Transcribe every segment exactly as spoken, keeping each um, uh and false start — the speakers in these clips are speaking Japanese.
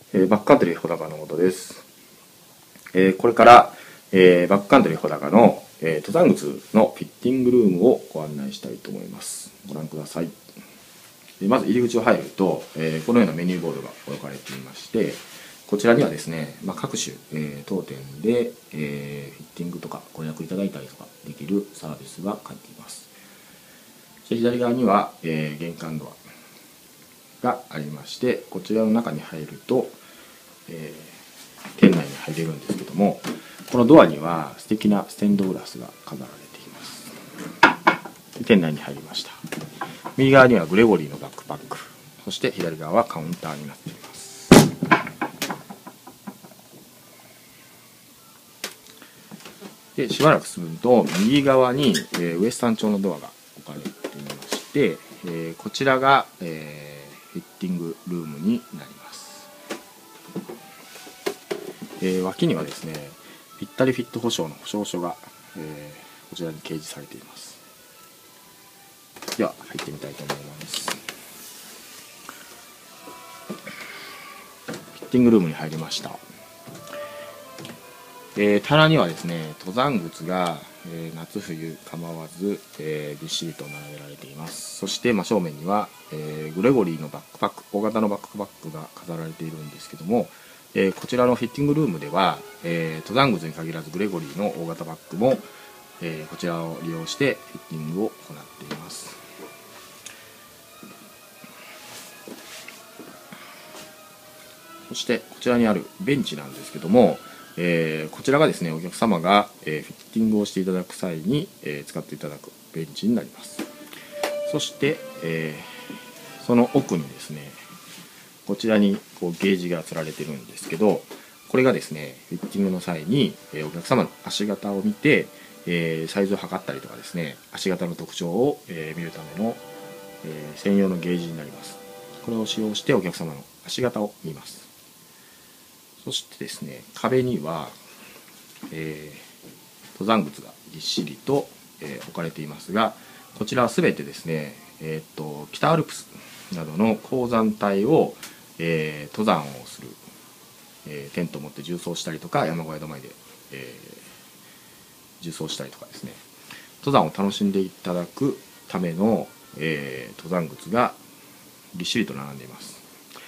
えーバックカントリー穂高の本です。えーこれから、えーバックカントリー穂高の、えー登山靴のフィッティングルームをご案内したいと思います。ご覧ください。でまず入り口を入ると、えーこのようなメニューボードが置かれていまして、こちらにはですね、まあ、各種、えー当店で、えーフィッティングとかご予約いただいたりとかできるサービスが書いています。そして左側には、えー玄関ドアがありまして、こちらの中に入ると、えー店内に入れるんですけども、このドアには素敵なステンドグラスが飾られています。店内に入りました。右側にはグレゴリーのバックパック、そして左側はカウンターになっています。でしばらく進むと右側に、えーウエスタン調のドアが置かれていまして、えーこちらが、えーフィッティングルームになります。えー脇にはですね、ぴったりフィット保証の保証書が、えーこちらに掲示されています。では入ってみたいと思います。フィッティングルームに入りました。えー棚にはですね、登山靴が、えー夏冬構わず、えーびっしりと並べられています。そして真正面には、えーグレゴリーのバックパック、大型のバックパックが飾られているんですけども、えーこちらのフィッティングルームでは、えー登山靴に限らずグレゴリーの大型バッグも、えーこちらを利用してフィッティングを行っています。そしてこちらにあるベンチなんですけども、えーこちらがですね、お客様が、えーフィッティングをしていただく際に、えー使っていただくベンチになります。そして、えーその奥にですね、こちらにこうゲージがつられてるんですけど、これがですね、フィッティングの際に、えーお客様の足型を見て、えーサイズを測ったりとかですね、足型の特徴を、えー見るための、えー専用のゲージになります。これを使用してお客様の足型を見ます。そしてですね、壁には、えー登山靴がぎっしりと、えー置かれていますが、こちらは全てですね、えーっと北アルプスなどの高山帯を、えー登山をする、えーテントを持って縦走したりとか、山小屋止まりで、えー縦走したりとかですね、登山を楽しんでいただくための、えー登山靴がぎっしりと並んでいます。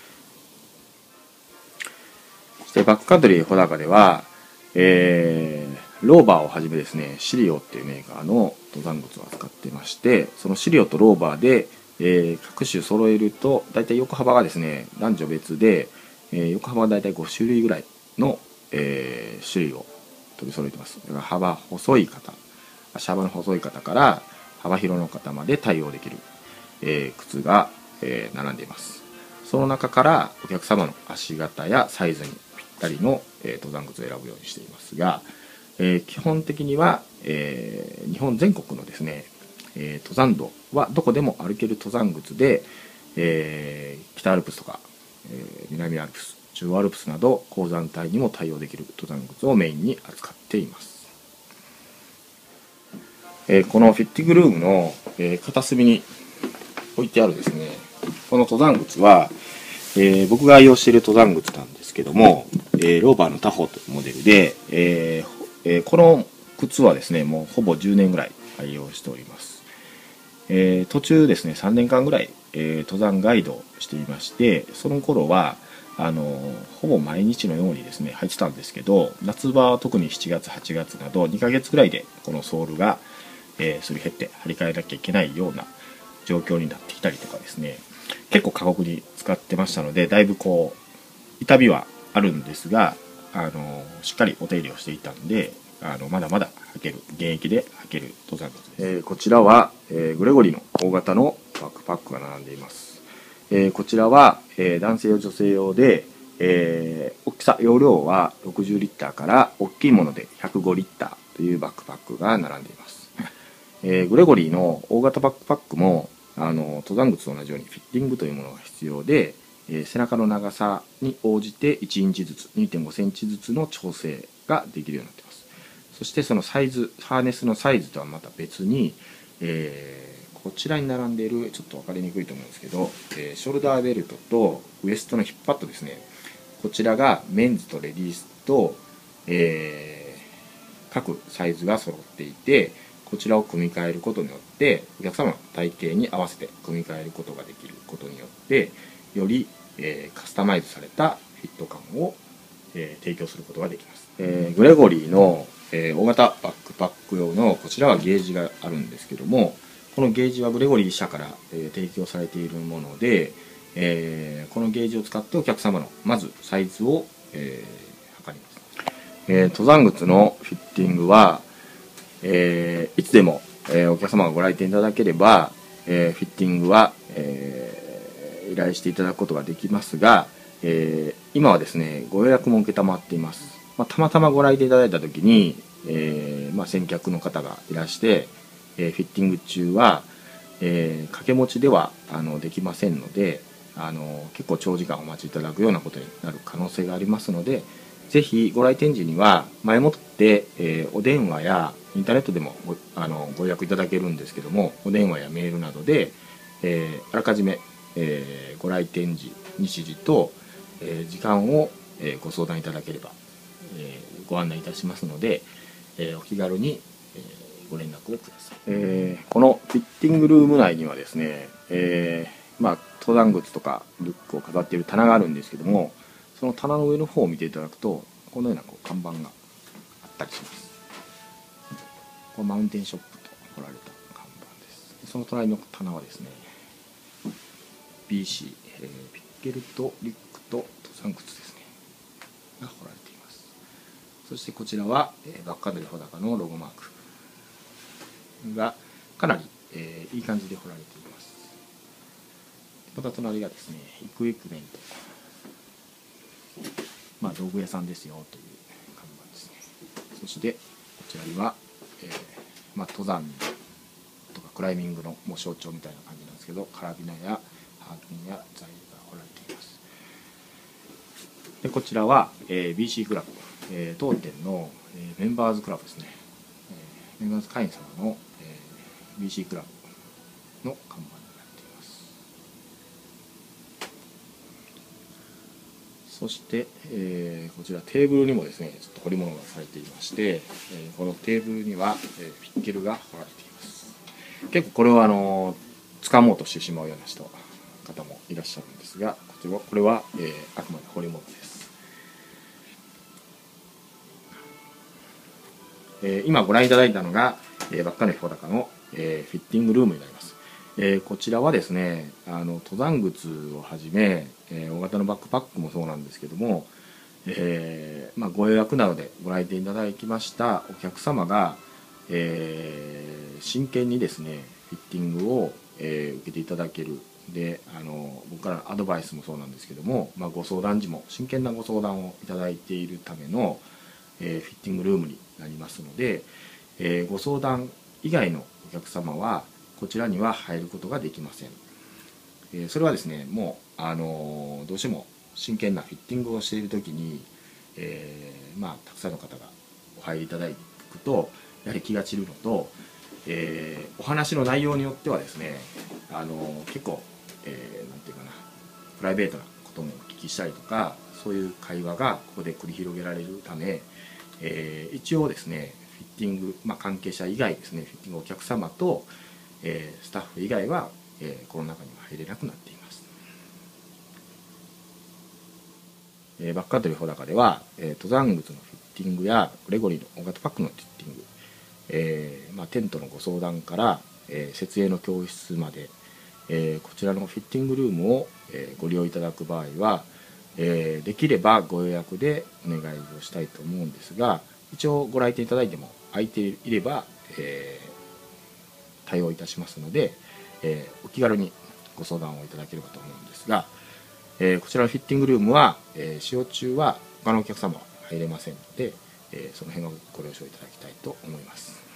そしてバックカントリー穂高では、えーローバーをはじめですね、シリオっていうメーカーの登山靴を扱っていまして、そのシリオとローバーで、えー各種揃えると大体横幅がですね、男女別で、えー横幅が大体ご種類ぐらいの、えー種類を取り揃えています。だから幅細い方、足幅の細い方から幅広の方まで対応できる、えー靴が、えー並んでいます。その中からお客様の足型やサイズにぴったりの、えー登山靴を選ぶようにしていますが、えー基本的には、えー日本全国のですね、えー登山道はどこでも歩ける登山靴で、えー北アルプスとか、えー南アルプス、中央アルプスなど高山帯にも対応できる登山靴をメインに扱っています。えーこのフィッティングルームの、えー片隅に置いてあるですね、この登山靴は、えー僕が愛用している登山靴なんですけども、えーローバーのタホというモデルで、えーえーこの靴はですね、もうほぼじゅうねんぐらい愛用しております。えー途中ですね、さんねんかんぐらい、えー登山ガイドをしていまして、その頃はあのーほぼ毎日のようにですね履いてたんですけど、夏場は特にしちがつはちがつなどにかげつぐらいでこのソールが、えーすり減って張り替えなきゃいけないような状況になってきたりとかですね、結構過酷に使ってましたので、だいぶこう痛みはあるんですが、あのしっかりお手入れをしていたんで、あのまだまだ履ける、現役で履ける登山靴です。えーこちらは、えーグレゴリーの大型のバックパックが並んでいます。えーこちらは、えー男性用女性用で、えー大きさ容量はろくじゅうリッターから大きいものでひゃくごリッターというバックパックが並んでいます。えーグレゴリーの大型バックパックもあの登山靴と同じようにフィッティングというものが必要で、えー背中の長さに応じていちインチずつ にてんごセンチずつの調整ができるようになっています。そしてそのサイズ、ハーネスのサイズとはまた別に、えーこちらに並んでいる、ちょっと分かりにくいと思うんですけど、えーショルダーベルトとウエストのヒップパッドですね、 こちらがメンズとレディースと、えー、各サイズが揃っていて、こちらを組み替えることによってお客様の体型に合わせて組み替えることができることによってより、えー、カスタマイズされたフィット感を、えー、提供することができます。えー、グレゴリーの、えー、大型バックパック用のこちらはゲージがあるんですけども、このゲージはグレゴリー社から、えー、提供されているもので、えー、このゲージを使ってお客様のまずサイズを、えー、測ります。えー、登山靴のフィッティングは、えー、いつでも、えー、お客様がご来店いただければ、えー、フィッティングは、えー、依頼していただくことができますが、えー、今はですねご予約も受けたまっています。まあ、たまたまご来店いただいた時に、えーまあ、先客の方がいらして、えー、フィッティング中は、えー、掛け持ちではあのできませんので、あの結構長時間お待ちいただくようなことになる可能性がありますので、ぜひご来店時には前もって、えー、お電話やインターネットでも ご, あのご予約いただけるんですけども、お電話やメールなどで、えー、あらかじめ、えー、ご来店時日時と、えー、時間を、えー、ご相談いただければ、えー、ご案内いたしますので、えー、お気軽に、えー、ご連絡をください。えー、このフィッティングルーム内にはですね、えーまあ、登山靴とかリュックを飾っている棚があるんですけども、その棚の上の方を見ていただくとこのようなこう看板があったりします。これマウンテンショップと彫られた看板です。その隣の棚はですね ビーシー、えー、ピッケルとリュックと登山靴ですねが彫られています。そしてこちらは、えー、バッカドリ穂高のロゴマークがかなり、えー、いい感じで彫られています。また隣がですねイクイプメント、まあ、道具屋さんですよという看板ですね。そしてこちらには、えーまあ、登山とかクライミングのもう象徴みたいな感じなんですけど、カラビナやハーキンやザイルが彫られています。でこちらは、えー、ビーシー クラブ、えー、当店の、えー、メンバーズクラブですね、えー、メンバーズ会員様の、えー、ビーシー クラブの看板になっています。そして、えー、こちらテーブルにもですねちょっと彫り物がされていまして、えー、このテーブルには、えー、ピッケルが彫られています。結構これはあの掴もうとしてしまうような人方もいらっしゃるんですが、こちらこれは、えー、あくまで彫り物です。えー、今ご覧いただいたのが、えー、バッカドリ穂高の、えー、フィッティングルームになります。えー、こちらはですねあの登山靴をはじめ、えー、大型のバックパックもそうなんですけども、えーまあ、ご予約などでご来店いただきましたお客様が、えー、真剣にですねフィッティングを、えー、受けていただける。であの僕からのアドバイスもそうなんですけども、まあ、ご相談時も真剣なご相談をいただいているための、えー、フィッティングルームになりますので、えー、ご相談以外のお客様はこちらには入ることができません。えー、それはですねもう、あのー、どうしても真剣なフィッティングをしている時に、えーまあ、たくさんの方がお入りいただくとやはり気が散るのと、えー、お話の内容によってはですね、あのー、結構、えー、なんていうかなプライベートなこともお聞きしたりとか、そういう会話がここで繰り広げられるため、えー、一応ですねフィッティング、まあ、関係者以外ですねフィッティングお客様と、えー、スタッフ以外は、えー、この中には入れなくなっています。えー、バッカドリ穂高では、えー、登山靴のフィッティングやグレゴリーの大型パックのフィッティング、えーまあ、テントのご相談から、えー、設営の教室まで、えー、こちらのフィッティングルームを、えー、ご利用いただく場合は、えー、できればご予約でお願いをしたいと思うんですが、一応ご来店いただいても空いていれば、えー、対応いたしますので、えー、お気軽にご相談をいただければと思うんですが、えー、こちらのフィッティングルームは、えー、使用中は他のお客様は入れませんので、えー、その辺をご了承いただきたいと思います。